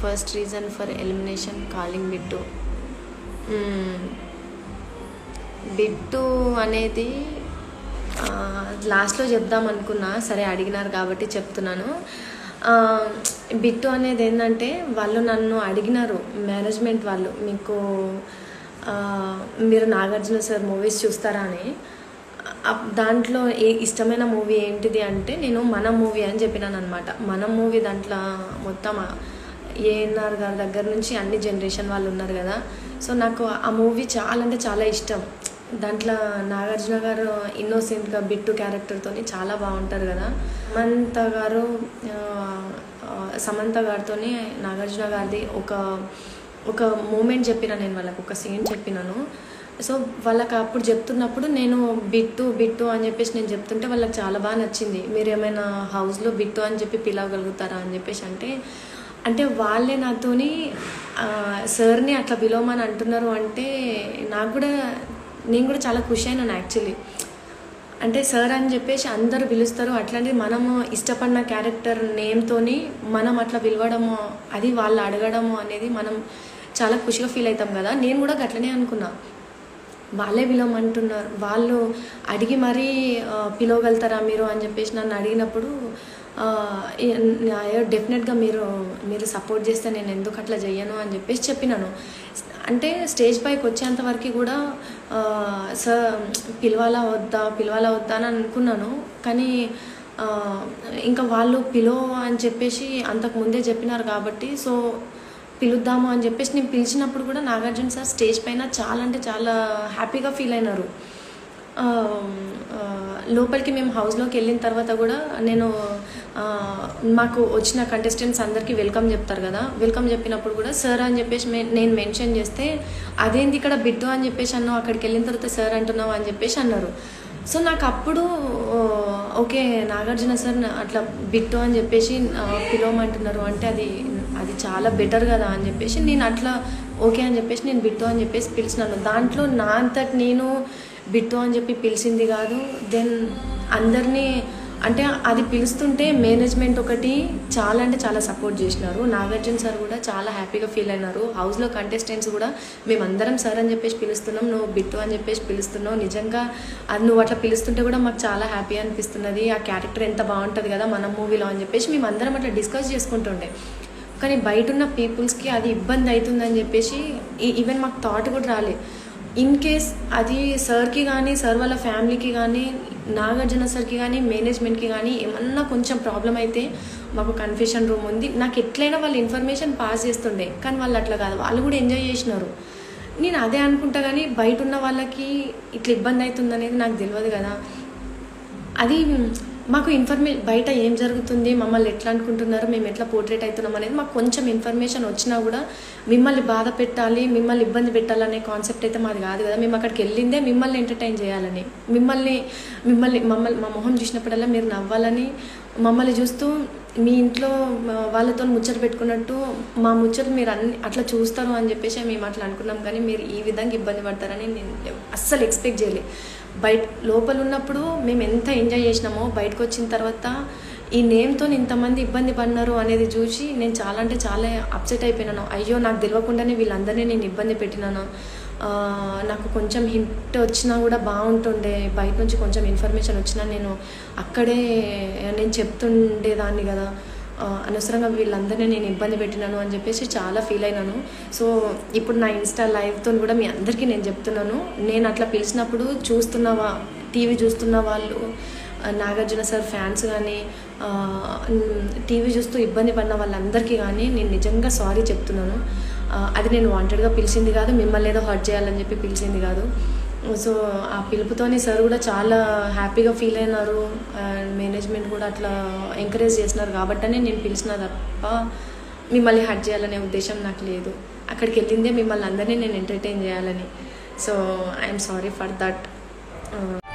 First reason for elimination calling Bittu. Bittu అనేది లాస్ట్లో చెప్దాం అనుకున్నా, సరే అడిగినారు కాబట్టి చెప్తున్నాను. బిట్టు అనేది ఏంటంటే వాళ్ళు నన్ను అడిగినారు, మేనేజ్మెంట్ వాళ్ళు, మీరు నాగార్జున సార్ మూవీస్ చూస్తారా అని. దాంట్లో ఇష్టమైన మూవీ ఏంటిది అంటే నేను మనం మూవీ అని చెప్పినాను అనమాట. మనం మూవీ దాంట్లో మొత్తం ఏఎన్ఆర్ గారి దగ్గర నుంచి అన్ని జనరేషన్ వాళ్ళు ఉన్నారు కదా. సో నాకు ఆ మూవీ చాలా అంటే చాలా ఇష్టం. దాంట్లో నాగార్జున గారు ఇన్నోసెంట్గా బిట్టు క్యారెక్టర్తో చాలా బాగుంటారు కదా. సమంత గారితో నాగార్జున గారిది ఒక మూమెంట్ చెప్పిన నేను వాళ్ళకు, ఒక సీన్ చెప్పినాను. సో వాళ్ళకి అప్పుడు చెప్తున్నప్పుడు నేను బిట్టు అని చెప్పేసి నేను చెప్తుంటే వాళ్ళకి చాలా బాగా నచ్చింది. మీరు ఏమైనా హౌస్లో బిట్టు అని చెప్పి పిలవగలుగుతారా అని చెప్పేసి అంటే వాళ్ళే నాతోని సార్ని అట్లా పిలవమని అంటున్నారు అంటే నేను కూడా చాలా ఖుషి అయినాను యాక్చువల్లీ. అంటే సార్ అని చెప్పేసి అందరూ పిలుస్తారు, అట్లాంటిది మనము ఇష్టపడిన క్యారెక్టర్ నేమ్తోని మనం అట్లా పిలవడము, అది వాళ్ళు అడగడము అనేది మనం చాలా ఖుషిగా ఫీల్ అవుతాం కదా. నేను కూడా అట్లనే అనుకున్నా, వాళ్ళే పిలవమంటున్నారు, వాళ్ళు అడిగి మరీ పిలవగలుగుతారా మీరు అని చెప్పేసి నన్ను అడిగినప్పుడు డెఫినెట్గా మీరు సపోర్ట్ చేస్తే నేను ఎందుకు అట్లా చెయ్యను అని చెప్పేసి చెప్పినాను. అంటే స్టేజ్ పైకి వచ్చేంత వరకు కూడా సార్ పిలవాలా వద్దా అని అనుకున్నాను. కానీ ఇంకా వాళ్ళు అని చెప్పేసి అంతకుముందే చెప్పినారు కాబట్టి సో పిలుద్దాము అని చెప్పేసి నేను పిలిచినప్పుడు కూడా నాగార్జున సార్ స్టేజ్ పైన చాలా అంటే చాలా హ్యాపీగా ఫీల్ అయినారు. లోపలికి మేము హౌస్లోకి వెళ్ళిన తర్వాత కూడా మాకు వచ్చిన కంటెస్టెంట్స్ అందరికీ వెల్కమ్ చెప్తారు కదా. వెల్కమ్ చెప్పినప్పుడు కూడా సార్ అని చెప్పేసి నేను మెన్షన్ చేస్తే అదేంటి ఇక్కడ బిట్టు అని చెప్పేసి అన్నావు, అక్కడికి వెళ్ళిన తర్వాత సార్ అంటున్నావు అని చెప్పేసి అన్నారు. సో నాకు అప్పుడు ఓకే నాగార్జున సార్ అట్లా బిట్టు అని చెప్పేసి పిలవమంటున్నారు అంటే అది చాలా బెటర్ కదా అని చెప్పేసి నేను అట్లా ఓకే అని చెప్పేసి నేను బిట్టు అని చెప్పేసి పిలిచినాను. దాంట్లో నా అంతటి నేను బిట్టు అని చెప్పి పిలిచింది కాదు. దెన్ అందరినీ అంటే అది పిలుస్తుంటే మేనేజ్మెంట్ ఒకటి చాలా అంటే చాలా సపోర్ట్ చేసినారు. నాగార్జున సార్ కూడా చాలా హ్యాపీగా ఫీల్ అయినారు. హౌస్లో కంటెస్టెంట్స్ కూడా మేమందరం సార్ అని చెప్పేసి పిలుస్తున్నాం, నువ్వు బిట్టు అని చెప్పేసి పిలుస్తున్నావు, నిజంగా అది నువ్వు అట్లా పిలుస్తుంటే కూడా మాకు చాలా హ్యాపీ అనిపిస్తున్నది, ఆ క్యారెక్టర్ ఎంత బాగుంటుంది కదా మన మూవీలో అని చెప్పేసి మేమందరం అట్లా డిస్కస్ చేసుకుంటుండే. కానీ బయట ఉన్న పీపుల్స్కి అది ఇబ్బంది అవుతుందని చెప్పేసి ఈవెన్ మాకు థాట్ కూడా రాలేదు. ఇన్ కేస్ అది సార్కి కానీ సార్ వాళ్ళ ఫ్యామిలీకి కానీ నాగార్జున సార్కి కానీ మేనేజ్మెంట్కి కానీ ఏమన్నా కొంచెం ప్రాబ్లం అయితే మాకు కన్ఫెషన్ రూమ్ ఉంది, నాకు ఎట్లయినా వాళ్ళు ఇన్ఫర్మేషన్ పాస్ చేస్తుండే. కానీ వాళ్ళు అట్లా కాదు, వాళ్ళు కూడా ఎంజాయ్ చేసినారు. నేను అదే అనుకుంటా కానీ బయట ఉన్న వాళ్ళకి ఇట్లా ఇబ్బంది అవుతుంది అనేది నాకు తెలియదు కదా. అది మాకు బయట ఏం జరుగుతుంది, మమ్మల్ని ఎట్లా అనుకుంటున్నారు, మేము ఎట్లా పోర్ట్రేట్ అవుతున్నాం అనేది మాకు కొంచెం ఇన్ఫర్మేషన్ వచ్చినా కూడా మిమ్మల్ని బాధ పెట్టాలి, మిమ్మల్ని ఇబ్బంది పెట్టాలనే కాన్సెప్ట్ అయితే మాది కాదు కదా. మేము అక్కడికి వెళ్ళిందే మిమ్మల్ని ఎంటర్టైన్ చేయాలని, మమ్మల్ని మా మొహం చూసినప్పుడల్లా మీరు నవ్వాలని, మమ్మల్ని చూస్తూ మీ ఇంట్లో వాళ్ళతో ముచ్చట పెట్టుకున్నట్టు మా ముచ్చట మీరు అట్లా చూస్తారు అని చెప్పేసి మేము అట్లా అనుకున్నాం. కానీ మీరు ఈ విధంగా ఇబ్బంది పడతారని నేను అస్సలు ఎక్స్పెక్ట్ చేయలేదు. లోపల ఉన్నప్పుడు మేము ఎంత ఎంజాయ్ చేసినామో బయటకు వచ్చిన తర్వాత ఈ నేమ్తో ఇంతమంది ఇబ్బంది పడినారు అనేది చూసి నేను చాలా అంటే చాలా అప్సెట్ అయిపోయినాను. అయ్యో నాకు తెలియకుండానే వీళ్ళందరినీ నేను ఇబ్బంది పెట్టినాను, నాకు కొంచెం హింట్ వచ్చినా కూడా బాగుంటుండే, బయట నుంచి కొంచెం ఇన్ఫర్మేషన్ వచ్చినా నేను అక్కడే నేను చెప్తుండేదాన్ని కదా, అనవసరంగా వీళ్ళందరినీ నేను ఇబ్బంది పెట్టినాను అని చెప్పేసి చాలా ఫీల్ అయినాను. సో ఇప్పుడు నా ఇన్స్టా లైవ్తో కూడా మీ అందరికీ నేను చెప్తున్నాను, నేను అట్లా పిలిచినప్పుడు టీవీ చూస్తున్న వాళ్ళు నాగార్జున సార్ ఫ్యాన్స్ కానీ టీవీ చూస్తూ ఇబ్బంది పడిన వాళ్ళందరికీ కానీ నేను నిజంగా సారీ చెప్తున్నాను. అది నేను వాంటెడ్గా పిలిచింది కాదు, మిమ్మల్ని ఏదో హర్ట్ చేయాలని చెప్పి పిలిచింది కాదు. సో ఆ పిలుపుతోనే సార్ కూడా చాలా హ్యాపీగా ఫీల్ అయినారు, మేనేజ్మెంట్ కూడా అట్లా ఎంకరేజ్ చేసినారు కాబట్టనే నేను పిలిచిన తప్ప మిమ్మల్ని హర్ట్ చేయాలనే ఉద్దేశం నాకు లేదు. అక్కడికి వెళ్ళిందే మిమ్మల్ని అందరినీ నేను ఎంటర్టైన్ చేయాలని. So I'm sorry for that.